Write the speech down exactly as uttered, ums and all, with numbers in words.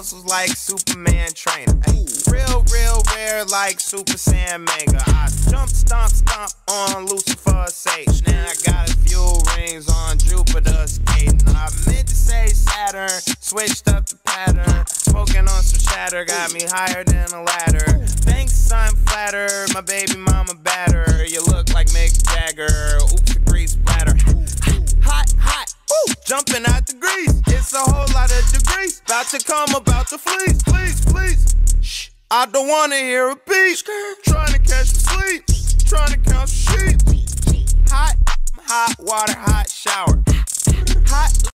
muscles like Superman trainer. Ay, real, real rare like Super Saiyan Mega. I jump, stomp, stomp on Lucifer's stage. Now I got a few rings on Jupiter skating. I meant to say Saturn, switched up the pattern. Smoking on some shatter, got me higher than a ladder. Thanks, I'm flattered, my baby mama batter. You look like Mick Jagger, oops, the grease splatter. Hot, hot, ooh, jumping out the grease. It's a whole lot of degrees, about to come about the fleece. Please, please, shh, I don't wanna hear a beat. Trying to catch some sleep, trying to count some sheep. Hot, hot water, hot shower. Hot